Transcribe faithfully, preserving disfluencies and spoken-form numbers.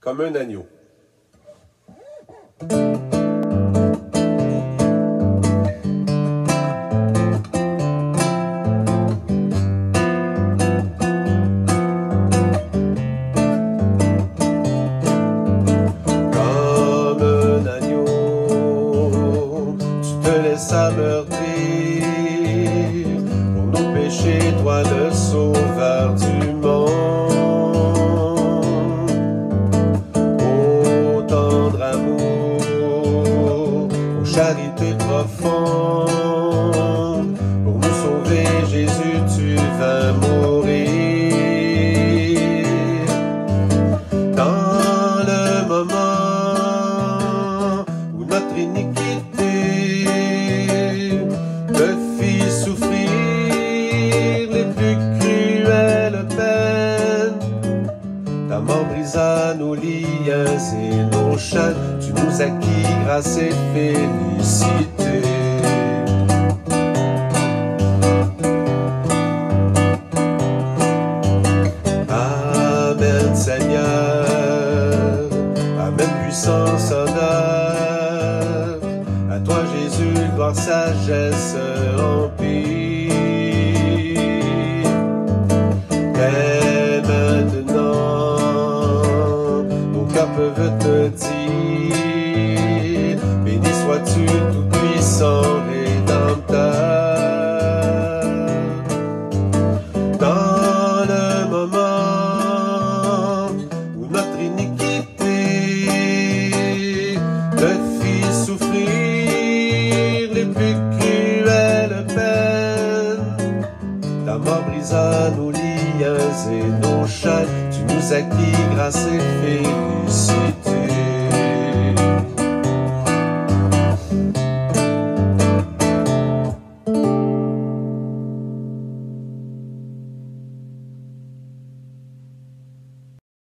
comme un agneau. Comme un agneau, tu te laisses ameurtrir. Pour nos péchés, toi le sauveur du monde. Ô tendre amour, ô charité profonde, pour nous sauver, Jésus, tu vas mourir. Dans le moment où notre iniquité te fit souffrir les plus cruelles peines, ta mort brisa nos liens et nos chaînes, tu nous acquis grâce et félicité. Amen Seigneur, Amen puissance, honneur, à toi Jésus, gloire, sagesse, empire. Dès maintenant, nos cœurs peuvent te dire, béni sois-tu tout-puissant Rédempteur. Dans le moment où notre iniquité te fit souffrir les plus cruelles peines, ta mort brisa nos liens et nos chaînes, tu nous acquis grâce et félicité.